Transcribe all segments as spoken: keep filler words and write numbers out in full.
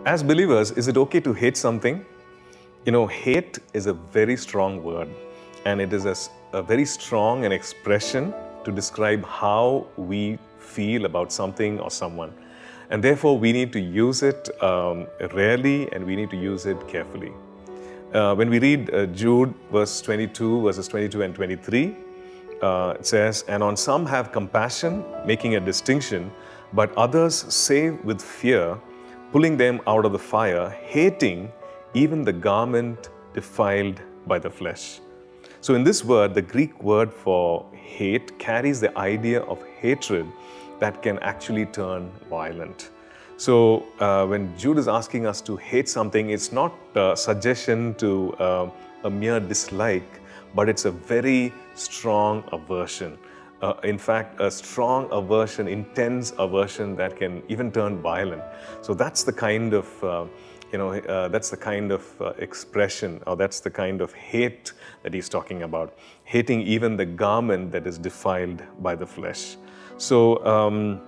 As believers, is it okay to hate something? You know, hate is a very strong word, and it is a, s- a very strong an expression to describe how we feel about something or someone. And therefore, we need to use it um, rarely, and we need to use it carefully. Uh, when we read uh, Jude verse twenty-two, verses twenty-two and twenty-three, uh, it says, "And on some have compassion, making a distinction, but others save with fear, pulling them out of the fire, hating even the garment defiled by the flesh." So in this word, the Greek word for hate carries the idea of hatred that can actually turn violent. So uh, when Jude is asking us to hate something, it's not a suggestion to uh, a mere dislike, but it's a very strong aversion. Uh, in fact, a strong aversion, intense aversion that can even turn violent. So that's the kind of uh, you know, uh, that's the kind of uh, expression, or that's the kind of hate that he's talking about. Hating even the garment that is defiled by the flesh. So, um,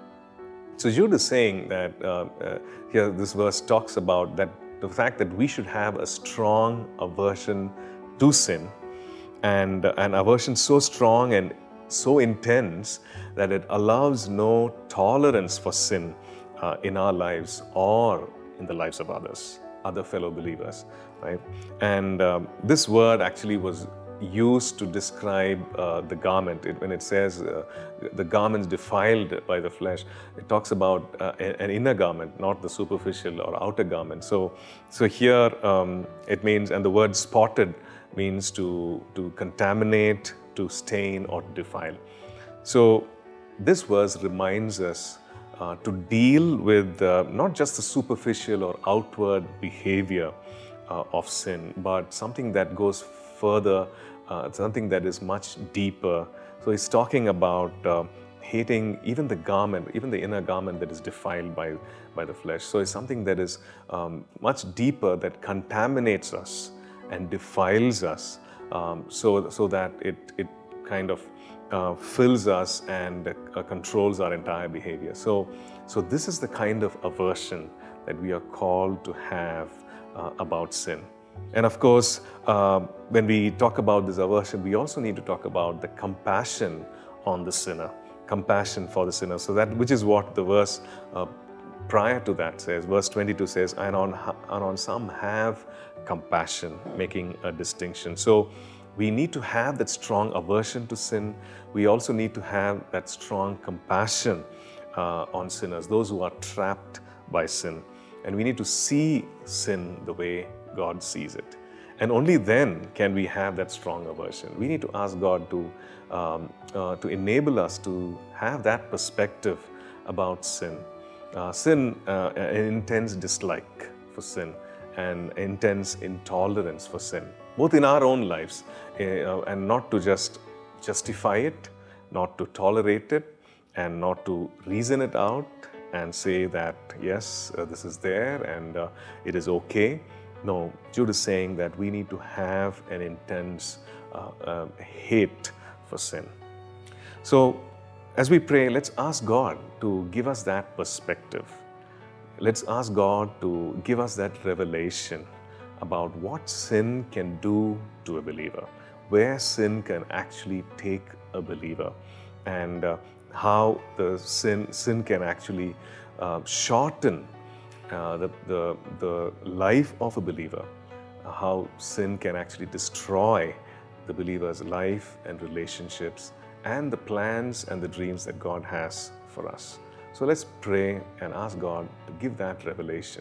so Jude is saying that uh, uh, here this verse talks about that the fact that we should have a strong aversion to sin, and uh, an aversion so strong and so intense that it allows no tolerance for sin uh, in our lives or in the lives of others, other fellow believers, right? And um, this word actually was used to describe uh, the garment. It, when it says uh, the garments defiled by the flesh, it talks about uh, an inner garment, not the superficial or outer garment. So, so here um, it means, and the word spotted means to, to contaminate, to stain, or to defile. So this verse reminds us uh, to deal with uh, not just the superficial or outward behavior uh, of sin, but something that goes further, uh, something that is much deeper. So he's talking about uh, hating even the garment, even the inner garment that is defiled by, by the flesh. So it's something that is um, much deeper, that contaminates us and defiles us, um, so, so that it, it kind of uh, fills us and uh, controls our entire behavior. So, so this is the kind of aversion that we are called to have uh, about sin. And of course, uh, when we talk about this aversion, we also need to talk about the compassion on the sinner, compassion for the sinner. So that, which is what the verse uh, prior to that says, verse twenty-two says, and on, and on some have compassion, making a distinction. So we need to have that strong aversion to sin. We also need to have that strong compassion uh, on sinners, those who are trapped by sin. And we need to see sin the way God sees it. And only then can we have that strong aversion. We need to ask God to, um, uh, to enable us to have that perspective about sin. Uh, sin, uh, an intense dislike for sin, and intense intolerance for sin, both in our own lives, uh, and not to just justify it, not to tolerate it, and not to reason it out and say that, yes, uh, this is there and uh, it is okay. No, Jude is saying that we need to have an intense uh, uh, hate for sin. So, as we pray, let's ask God to give us that perspective. Let's ask God to give us that revelation about what sin can do to a believer, where sin can actually take a believer, and uh, how the sin, sin can actually uh, shorten uh, the, the, the life of a believer, uh, how sin can actually destroy the believer's life and relationships, and the plans and the dreams that God has for us. So let's pray and ask God to give that revelation.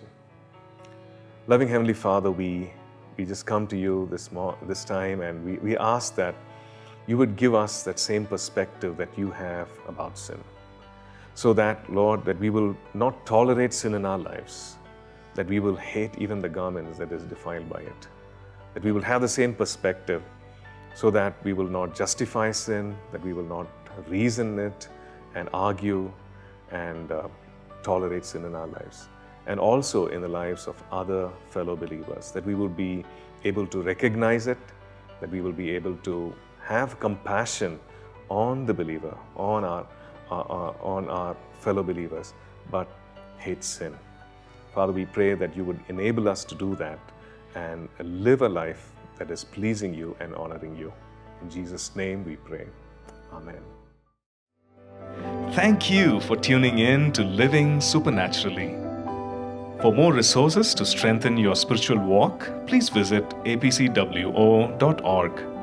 Loving Heavenly Father, we, we just come to you this, this time, and we, we ask that you would give us that same perspective that you have about sin. So that, Lord, that we will not tolerate sin in our lives, that we will hate even the garments that is defiled by it, that we will have the same perspective, so that we will not justify sin, that we will not reason it and argue and uh, tolerate sin in our lives, and also in the lives of other fellow believers, that we will be able to recognize it, that we will be able to have compassion on the believer, on our, uh, uh, on our fellow believers, but hate sin. Father, we pray that you would enable us to do that and live a life that is pleasing you and honoring you. In Jesus' name we pray. Amen. Thank you for tuning in to Living Supernaturally. For more resources to strengthen your spiritual walk, please visit a p c w o dot org.